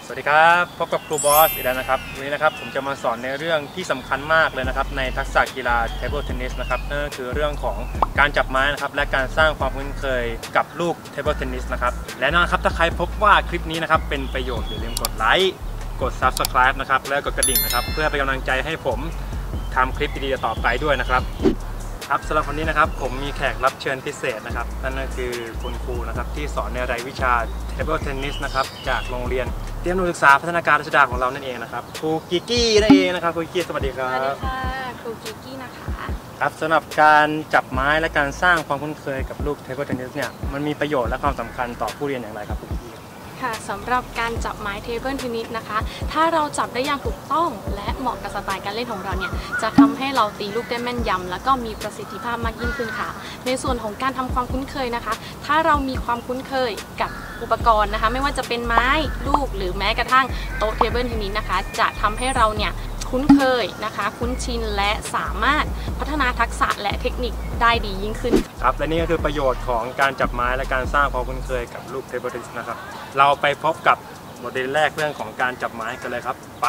สวัสดีครับพบกับครูบอสอีกแล้วนะครับวันนี้นะครับผมจะมาสอนในเรื่องที่สำคัญมากเลยนะครับในทักษะกีฬาเทเบิลเทนนิสนะครับนั่นก็คือเรื่องของการจับไม้นะครับและการสร้างความคุ้นเคยกับลูกเทเบิลเทนนิสนะครับและนะครับถ้าใครพบว่าคลิปนี้นะครับเป็นประโยชน์อย่าลืมกดไลค์กด Subscribe นะครับและกดกระดิ่งนะครับเพื่อเป็นกำลังใจให้ผมทำคลิปดีๆต่อไปด้วยนะครับครับสำหรับวันนี้นะครับผมมีแขกรับเชิญพิเศษนะครับนั่นก็คือคุณครูนะครับที่สอนในรายวิชาเทเบิลเทนนิสนะครับจากโรงเรียนเตรียมศึกษาพัฒนาการรัชดาของเรานั่นเองนะครับครูกิกกี้นั่นเองนะครับครูกิกกี้สวัสดีครับสวัสดีค่ะครูกิกกี้นะคะครับสำหรับการจับไม้และการสร้างความคุ้นเคยกับลูกเทเบิลเทนนิสเนี่ยมันมีประโยชน์และความสำคัญต่อผู้เรียนอย่างไรครับครูกิกกี้ค่ะสำหรับการจับไม้เทเบิลเทนนิสนะคะถ้าเราจับได้อย่างถูกต้องและเหมาะกับสไตล์การเล่นของเราเนี่ยจะทำให้เราตีลูกได้แม่นยำแล้วก็มีประสิทธิภาพมากยิ่งขึ้นค่ะในส่วนของการทำความคุ้นเคยนะคะถ้าเรามีความคุ้นเคยกับอุปกรณ์นะคะไม่ว่าจะเป็นไม้ลูกหรือแม้กระทั่งโต๊ะเทเบิลเทนนิสนะคะจะทำให้เราเนี่ยคุ้นเคยนะคะคุ้นชินและสามารถพัฒนาทักษะและเทคนิคได้ดียิ่งขึ้นครับและนี่ก็คือประโยชน์ของการจับไม้และการสร้างความคุ้นเคยกับลูกเทเบิลเทนนิสนะครับเราไปพบกับบทเรียนแรกเรื่องของการจับไม้กันเลยครับไป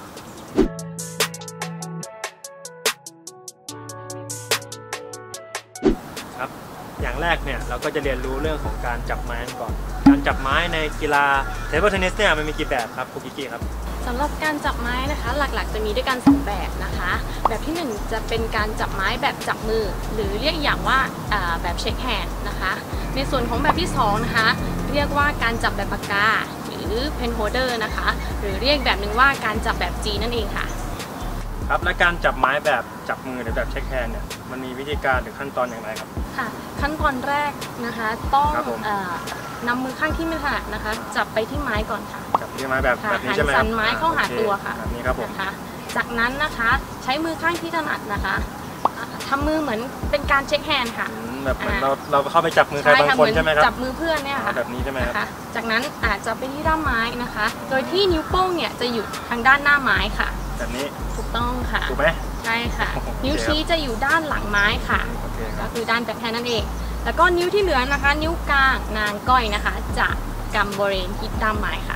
ครับอย่างแรกเนี่ยเราก็จะเรียนรู้เรื่องของการจับไม้ก่อนการจับไม้ในกีฬาเทเบิลเทนนิสเนี่ยมันมีกี่แบบครับครูกิกกี้ครับสำหรับการจับไม้นะคะหลักๆจะมีด้วยกัน2แบบนะคะแบบที่1จะเป็นการจับไม้แบบจับมือหรือเรียกอย่างว่าแบบเช็คแฮนด์นะคะในส่วนของแบบที่2นะคะเรียกว่าการจับแบบปากกาหรือเพนโฮเดอร์นะคะหรือเรียกแบบหนึ่งว่าการจับแบบ G นั่นเองค่ะครับและการจับไม้แบบจับมือหรือแบบเช็คแฮนด์เนี่ยมันมีวิธีการหรือขั้นตอนอย่างไรครับค่ะขั้นตอนแรกนะคะต้องนำมือข้างที่ไม่ถนัดนะคะจับไปที่ไม้ก่อนค่ะจับที่ไม้แบบนี้ใช่ไหมครับหันสันไม้เข้าหาตัวค่ะแบบนี้ครับผมจากนั้นนะคะใช้มือข้างที่ถนัดนะคะทำมือเหมือนเป็นการเช็คแฮนด์ค่ะแบบเหมือนเราเข้าไปจับมือใครบางคนใช่ไหมครับจับมือเพื่อนเนี่ยค่ะแบบนี้ใช่ไหมครับจากนั้นอาจจะไปที่ด้ามไม้นะคะโดยที่นิ้วโป้งเนี่ยจะอยู่ทางด้านหน้าไม้ค่ะแบบนี้ถูกต้องค่ะถูกไหมใช่ค่ะนิ้วชี้จะอยู่ด้านหลังไม้ค่ะก็คือด้านแบ็คแฮนด์นั่นเองแล้วก็นิ้วที่เหลือนะคะนิ้วกลางนางก้อยนะคะจะกำบริเวณที่ด้ามไม้ค่ะ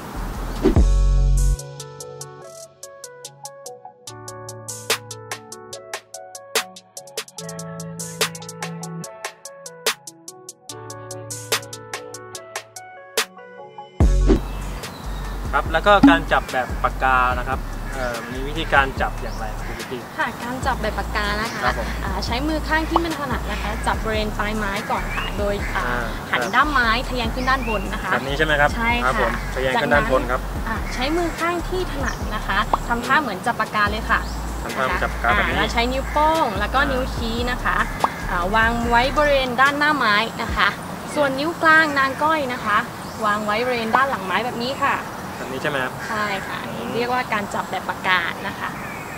ครับแล้วก็การจับแบบปากกานะครับมีวิธีการจับอย่างไรครับพี่ค่ะการจับแบบปากกานะคะใช้มือข้างที่ไม่ถนัดนะคะจับบริเวณปลายไม้ก่อนค่ะโดยหันด้ามไม้ทะแยงขึ้นด้านบนนะคะแบบนี้ใช่ไหมครับใช่ค่ะทะแยงขึ้นด้านบนครับใช้มือข้างที่ถนัดนะคะทำท่าเหมือนจับปากกาเลยค่ะทำท่าจับปากกาแบบนี้แล้วใช้นิ้วโป้งแล้วก็นิ้วชี้นะคะวางไว้บริเวณด้านหน้าไม้นะคะส่วนนิ้วกลางนางก้อยนะคะวางไว้บริเวณด้านหลังไม้แบบนี้ค่ะแบบนี้ใช่ไหมครับใช่ค่ะเรียกว่าการจับแบบปากกานะคะ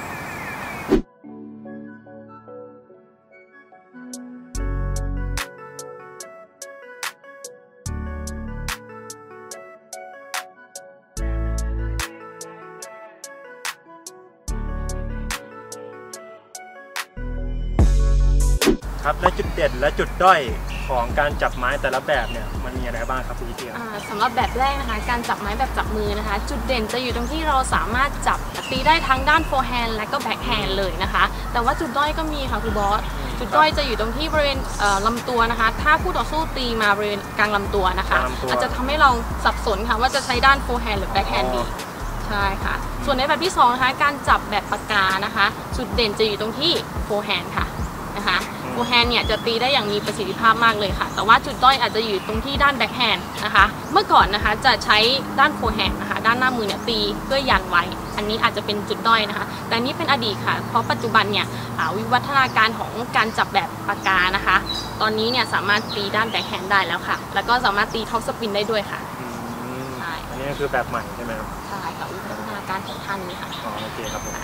ครับและจุดเด่นและจุดด้อยของการจับไม้แต่ละแบบเนี่ยมันมีอะไรบ้างครับคุณพี่สำหรับแบบแรกนะคะการจับไม้แบบจับมือนะคะจุดเด่นจะอยู่ตรงที่เราสามารถจับตีได้ทั้งด้านโฟร์แฮนด์และก็แบ็คแฮนด์เลยนะคะแต่ว่าจุดด้อยก็มีค่ะคุณบอสจุดด้อยจะอยู่ตรงที่บริเวณลำตัวนะคะถ้าคู่ต่อสู้ตีมาบริเวณกลางลำตัวนะคะอาจจะทำให้เราสับสนค่ะว่าจะใช้ด้านโฟร์แฮนด์หรือแบ็คแฮนด์ดีใช่ค่ะส่วนในแบบที่2นะคะการจับแบบปากกานะคะจุดเด่นจะอยู่ตรงที่โฟร์แฮนด์ค่ะนะคะโฟร์แฮนด์เนี่ยจะตีได้อย่างมีประสิทธิภาพมากเลยค่ะแต่ว่าจุดด้อยอาจจะอยู่ตรงที่ด้านแบ็คแฮนด์นะคะเมื่อก่อนนะคะจะใช้ด้านโฟร์แฮนด์นะคะด้านหน้ามือเนี่ยตีเพื่อยันไว้อันนี้อาจจะเป็นจุดด้อยนะคะแต่นี้เป็นอดีตค่ะเพราะปัจจุบันเนี่ยวิวัฒนาการของการจับแบบปากกานะคะตอนนี้เนี่ยสามารถตีด้านแบ็คแฮนด์ได้แล้วค่ะแล้วก็สามารถตีท็อปสปินได้ด้วยค่ะใช่อันนี้คือแบบใหม่ใช่ไหมครับใช่ค่ะวิวัฒนาการของท่านนี่ค่ะโอเคครับผม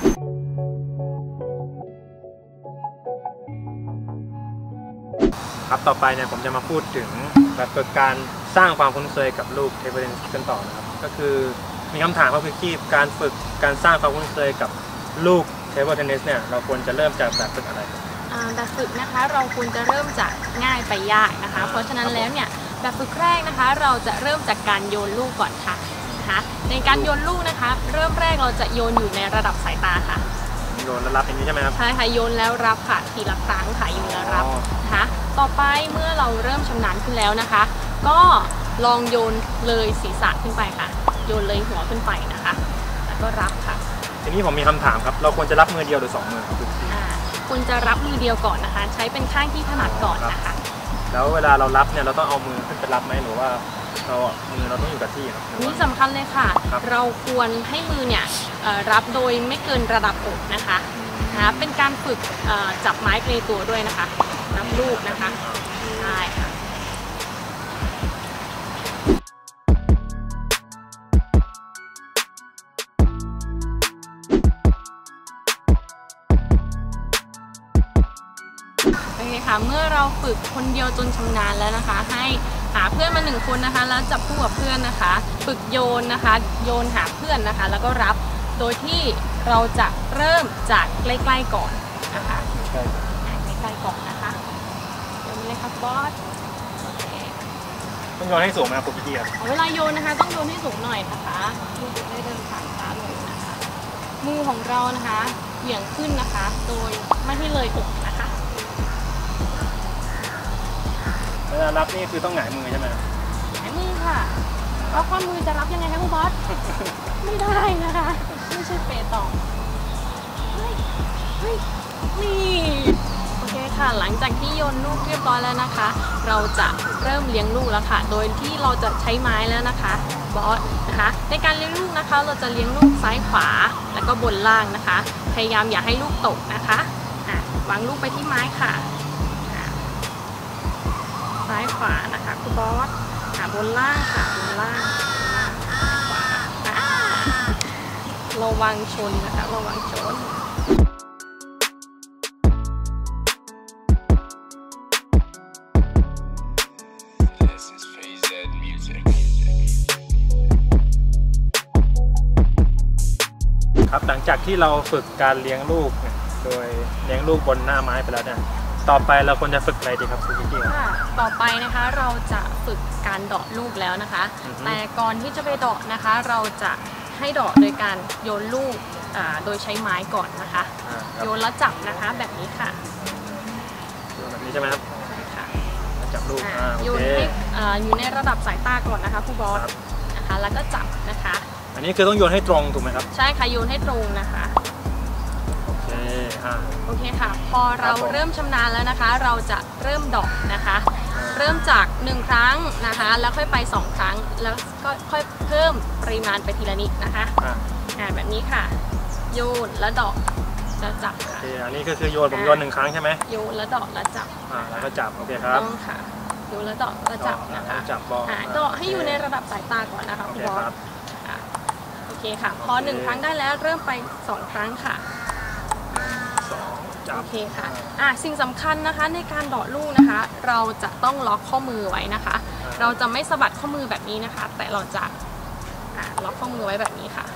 ครับต่อไปเนี่ยผมจะมาพูดถึงแบบฝึกการสร้างความคุ้นเคยกับลูกเทเบิลเทนนิสกันต่อนะครับก็คือมีคำถามว่าคือการฝึกการสร้างความคุ้นเคยกับลูกเทเบิลเทนนิสเนี่ยเราควรจะเริ่มจากแบบฝึกอะไรแบบฝึกนะคะเราควรจะเริ่มจากง่ายไปยากนะคะเพราะฉะนั้นแล้วเนี่ยแบบฝึกแรกนะคะเราจะเริ่มจากการโยนลูกก่อนค่ะนะคะในการโยนลูกนะคะเริ่มแรกเราจะโยนอยู่ในระดับสายตาค่ะโยนแล้วรับอย่างนี้ใช่ไหมครับใช่ค่ะโยนแล้วรับค่ะทีละครั้งค่ะโยนแล้วรับนะคะต่อไปเมื่อเราเริ่มชำนาญขึ้นแล้วนะคะก็ลองโยนเลยศีรษะขึ้นไปค่ะโยนเลยหัวขึ้นไปนะคะแล้วก็รับค่ะทีนี้ผมมีคำถามครับเราควรจะรับมือเดียวหรือ2 มือครับคุณจะรับมือเดียวก่อนนะคะใช้เป็นข้างที่ถนัดก่อนนะคะแล้วเวลาเรารับเนี่ยเราต้องเอามือขึ้นไปรับไหมหรือว่ามือเราต้องอยู่กับที่ครับนี่สำคัญเลยค่ะเราควรให้มือเนี่ยรับโดยไม่เกินระดับอกนะคะเป็นการฝึกจับไม้เกยตัวด้วยนะคะรับลูกนะคะใช่ค่ะโอเคค่ะเมื่อเราฝึกคนเดียวจนชำนาญแล้วนะคะให้หาเพื่อนมา1 คนนะคะแล้วจับคู่กับเพื่อนนะคะฝึกโยนนะคะโยนหาเพื่อนนะคะแล้วก็รับโดยที่เราจะเริ่มจากใกล้ๆก่อนนะคะใกล้ๆก่อนนะคะโยนเลยค่ะบอสต้องโยนให้สูงนะคุณพี่ครับเวลาโยนนะคะต้องโยนให้สูงหน่อยนะคะลูกจะได้เดินผ่านตาลงนะคะมือของเรานะคะเหวี่ยงขึ้นนะคะโดยไม่ให้เลยอกนะคะเวลารับนี่คือต้องหงายมือใช่ไหมหงายมือค่ะแล้วข้อมือจะรับยังไงคะคุณบอสไม่ได้นะคะไม่ใช่เปตองนี่โอเคค่ะหลังจากที่โยนลูกเรียบร้อยแล้วนะคะเราจะเริ่มเลี้ยงลูกแล้วค่ะโดยที่เราจะใช้ไม้แล้วนะคะบอสนะคะในการเลี้ยงลูกนะคะเราจะเลี้ยงลูกซ้ายขวาแล้วก็บนล่างนะคะพยายามอย่าให้ลูกตกนะคะวางลูกไปที่ไม้ค่ะซ้ายขวานะคะคุณบอสบนล่างค่ะบนล่างซ้ายขวาระวังชนนะคะระวังชนครับหลังจากที่เราฝึกการเลี้ยงลูกโดยเลี้ยงลูกบนหน้าไม้ไปแล้วเนี่ยต่อไปเราควรจะฝึกอะไรดีครับคุณพี่ค่ะต่อไปนะคะเราจะฝึกการเดาะลูกแล้วนะคะแต่ก่อนที่จะไปเดาะนะคะเราจะให้เดาะโดยการโยนลูกโดยใช้ไม้ก่อนนะคะโยนแล้วจับนะคะแบบนี้ค่ะแบบนี้ใช่ไหมครับใช่ค่ะจับลูกโยนให้อยู่ในระดับสายตาก่อนนะคะผู้บอสนะคะแล้วก็จับนะคะอันนี้คือต้องโยนให้ตรงถูกไหมครับใช่ค่ะโยนให้ตรงนะคะโอเคค่ะพอเราเริ่มชำนาญแล้วนะคะเราจะเริ่มเดาะนะคะเริ่มจาก1 ครั้งนะคะแล้วค่อยไป2 ครั้งแล้วก็ค่อยเพิ่มปริมาณไปทีละนิดนะคะแบบนี้ค่ะโยนแล้วเดาะแล้วจับค่ะอันนี้ก็คือโยนผมโยน1 ครั้งใช่ไหมโยนแล้วเดาะแล้วจับแล้วก็จับโอเคครับต้องค่ะโยนแล้วเดาะแล้วจับนะคะจับบอลเดาะให้อยู่ในระดับสายตาก่อนนะคะคุณบอสโอเคค่ะพอ1 ครั้งได้แล้วเริ่มไป2 ครั้งค่ะโอเคค่ะสิ่งสำคัญนะคะในการเดาะลูกนะคะเราจะต้องล็อกข้อมือไว้นะคะเราจะไม่สะบัดข้อมือแบบนี้นะคะแต่เราจะล็อกข้อมือไว้แบบนี้ค่ะ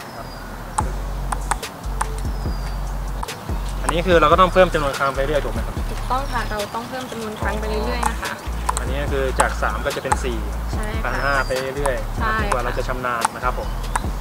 อันนี้คือเราก็ต้องเพิ่มจำนวนครั้งไปเรื่อยถูกไหมครับถูกต้องค่ะเราต้องเพิ่มจำนวนครั้งไปเรื่อยๆนะคะอันนี้คือจาก3ก็จะเป็น4 ใช่ค่ะ 5ไปเรื่อยๆจนกว่าเราจะชำนาญนะครับผม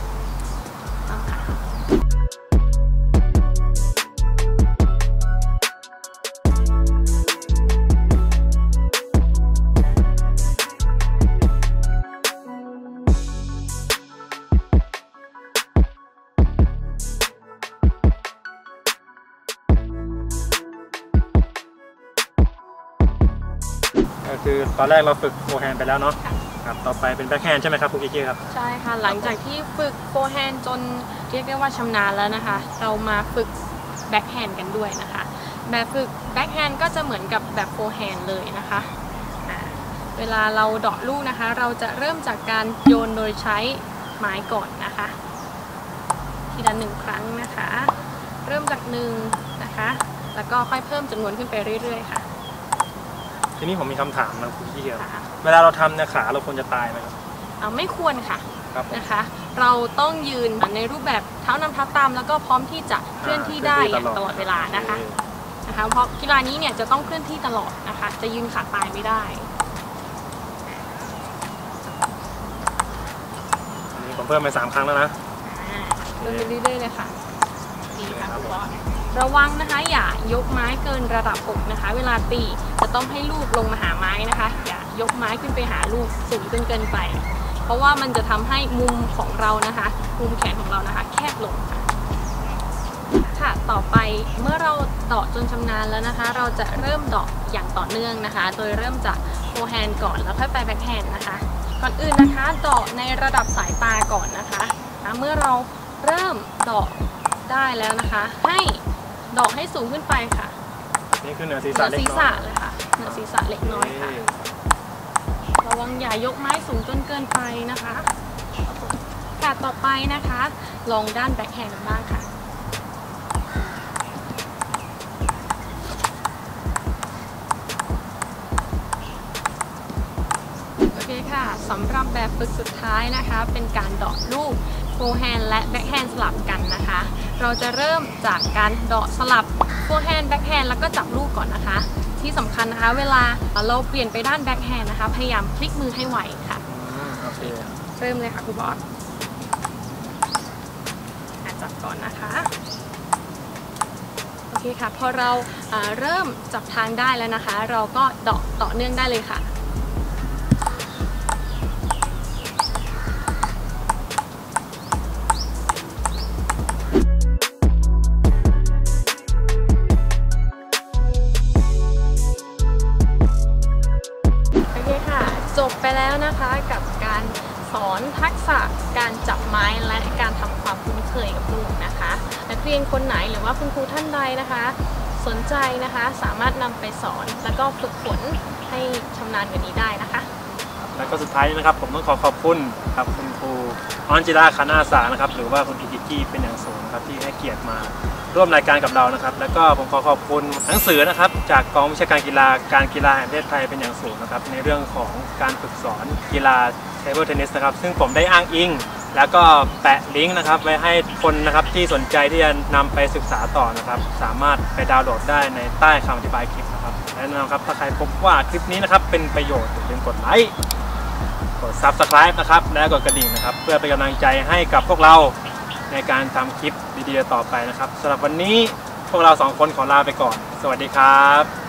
คือตอนแรกเราฝึกโฟร์แฮนด์ไปแล้วเนาะครับต่อไปเป็นแบ็คแฮนด์ใช่ไหมครับคุณกิ๊กครับใช่ค่ะหลังจากที่ฝึกโฟร์แฮนด์จนเรียกได้ว่าชำนาญแล้วนะคะเรามาฝึกแบ็คแฮนด์กันด้วยนะคะแบบฝึกแบ็คแฮนด์ก็จะเหมือนกับแบบโฟร์แฮนด์เลยนะคะเวลาเราเดาะลูกนะคะเราจะเริ่มจากการโยนโดยใช้ไม้ก่อนนะคะทีละ1 ครั้งนะคะเริ่มจาก1นะคะแล้วก็ค่อยเพิ่มจำนวนขึ้นไปเรื่อยๆค่ะทีนี้ผมมีคำถามนะคุณพี่ครับเวลาเราทำเนี่ยขาเราควรจะตายไหมครับไม่ควรค่ะนะคะเราต้องยืนในรูปแบบเท้านำเท้าตามแล้วก็พร้อมที่จะเคลื่อนที่ได้อย่างตลอดเวลานะคะเพราะกีฬานี้เนี่ยจะต้องเคลื่อนที่ตลอดนะคะจะยืนขาตายไม่ได้อันนี้ผผมเพิ่มไป3 ครั้งแล้วนะเพิ่มไปเรื่อยๆเลยค่ะดีค่ะครูบอสระวังนะคะอย่ายกไม้เกินระดับอกนะคะเวลาตีจะต้องให้ลูกลงมาหาไม้นะคะอย่ายกไม้ขึ้นไปหาลูกสูงจนเกินไปเพราะว่ามันจะทำให้มุมของเรานะคะมุมแขนของเรานะคะแคบลงค่ะต่อไปเมื่อเราเดาะจนชำนาญแล้วนะคะเราจะเริ่มเดาะอย่างต่อเนื่องนะคะโดยเริ่มจากโฟร์แฮนด์ก่อนแล้วค่อยไปแบ็คแฮนด์นะคะก่อนอื่นนะคะเดาะในระดับสายตาก่อนนะคะเมื่อเราเริ่มเดาะได้แล้วนะคะให้เดาะให้สูงขึ้นไปค่ะนี่คือเหนือศีรเหษะนือเล็กศีรน้อษะยเลยค่ะเหนือศีรษะเล็กน้อยค่ะระวังอย่ายกไม้สูงจนเกินไปนะคะค่ะต่อไปนะคะลองด้านแบ็คแฮนด์บ้างค่ะโอเคค่ะสำหรับแบบฝึกสุดท้ายนะคะเป็นการเดาะลูกโฟร์แฮนด์และแบ็คแฮนด์สลับกันนะคะเราจะเริ่มจากการเดาะสลับโฟร์แฮนด์แบ็คแฮนด์แล้วก็จับลูกก่อนนะคะที่สำคัญนะคะเวลาเราเปลี่ยนไปด้านแบ็คแฮนด์นะคะพยายามพลิกมือให้ไวค่ะโอเคเริ่มเลยค่ะครูบอสจับก่อนนะคะโอเคค่ะพอเราเริ่มจับทางได้แล้วนะคะเราก็เดาะต่อเนื่องได้เลยค่ะจบไปแล้วนะคะกับการสอนทักษะการจับไม้และการทำความคุ้นเคยกับลูกนะคะนักเรียนคนไหนหรือว่าคุณครูท่านใดนะคะสนใจนะคะสามารถนำไปสอนแล้วก็ฝึกฝนให้ชำนาญกว่านี้ได้นะคะแล้วก็สุดท้ายนะครับผมต้องขอบคุณครับคุณครูออนจิราคานาสานะครับหรือว่าคุณอิกิเป็นอย่างสูงครับที่ให้เกียรติมาร่วมรายการกับเรานะครับแล้วก็ผมขอบคุณหนังสือนะครับจากกองวิชาการกีฬาการกีฬาแห่งประเทศไทยเป็นอย่างสูงนะครับในเรื่องของการฝึกสอนกีฬาเทเบิลเทนนิสนะครับซึ่งผมได้อ้างอิงแล้วก็แปะลิงก์นะครับไว้ให้คนนะครับที่สนใจที่จะนำไปศึกษาต่อนะครับสามารถไปดาวน์โหลดได้ในใต้คำอธิบายคลิปนะครับและแน่นอนครับถ้าใครพบว่าคลิปนี้นะครับเป็นประโยชน์อย่าลืมกดไลค์กด Subscribe นะครับและกดกระดิ่งนะครับเพื่อเป็นกำลังใจให้กับพวกเราในการทำคลิปดีๆต่อไปนะครับสำหรับวันนี้พวกเรา2 คนขอลาไปก่อนสวัสดีครับ